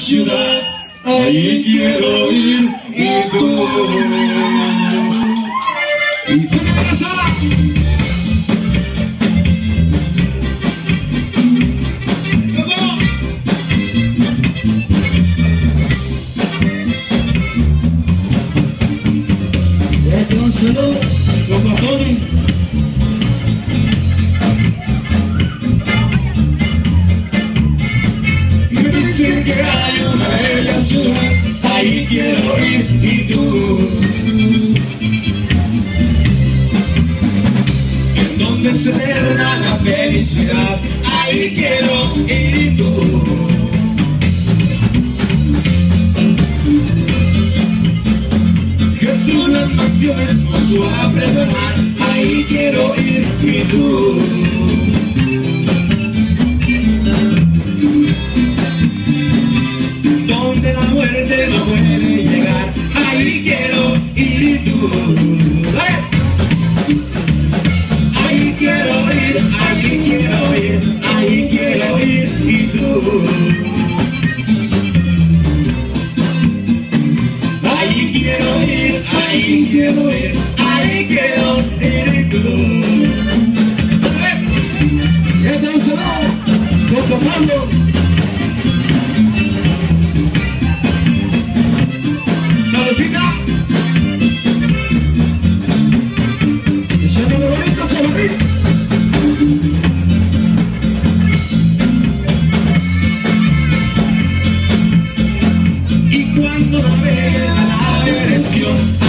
ciudad, ahí quiero ir y tú. Y se me pasa. Un saludo con bajones. Me dicen que hay una bella ciudad, ahí quiero ir y tú. En donde se da la felicidad, ahí quiero ir y tú. Las mansiones con su apretar, ahí quiero ir y tú. Donde la muerte no puede llegar, ahí quiero ir y tú. Ahí quiero ir, ahí quiero ir, ahí quiero ir y tú. Ahí quiero ir, ahí quiero ir, ahí quiero ir y tú. Este es un saludo, comportando. Saludcita. Echando de bonito, chavalito. Y cuando la vea la dirección,